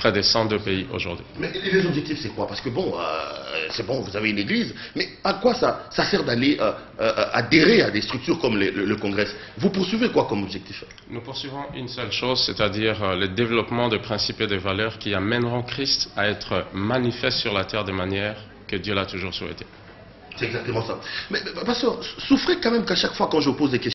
près des 102 pays aujourd'hui. Mais les objectifs, c'est quoi? Parce que bon, c'est bon, vous avez une église, mais à quoi ça sert d'aller adhérer à des structures comme le Congrès? Vous poursuivez quoi comme objectif? Nous poursuivons une seule chose, c'est-à-dire le développement de principes et de valeurs qui amèneront Christ à être manifeste sur la terre de manière que Dieu l'a toujours souhaité. C'est exactement ça. Mais pasteur, souffrez quand même qu'à chaque fois quand je pose des questions,